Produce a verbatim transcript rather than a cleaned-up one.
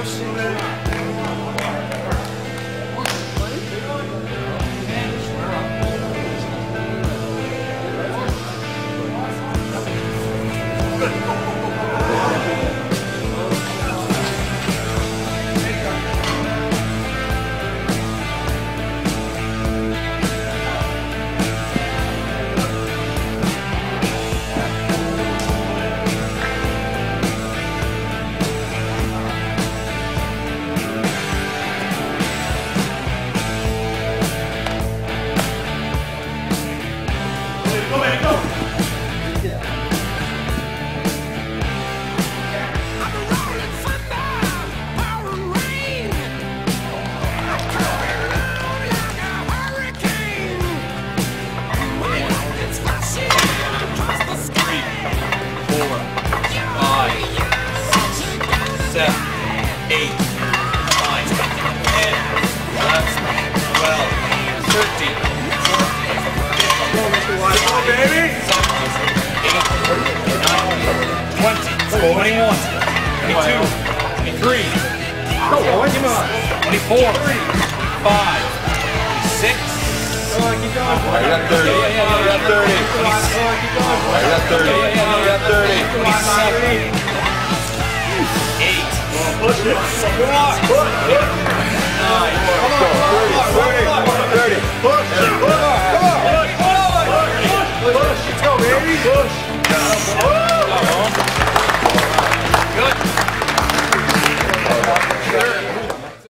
seven, eight, nine, ten, eleven, twelve, thirteen, fourteen, fifteen, eighteen, nineteen, twenty, twenty-one, twenty-two, twenty-three, twenty-four, twenty-five, twenty-six. Come on, keep going. I got thirty. Yeah, yeah, yeah, I got thirty. Come on, come on, keep going. I got thirty. Yeah, yeah, yeah, I got thirty. twenty-seven, eight, Push it. Come on. Push. nine, Come on, come on, thirty. push it. Push. Come on. Push. Push. Push. Let's go, baby. Push. uh-oh.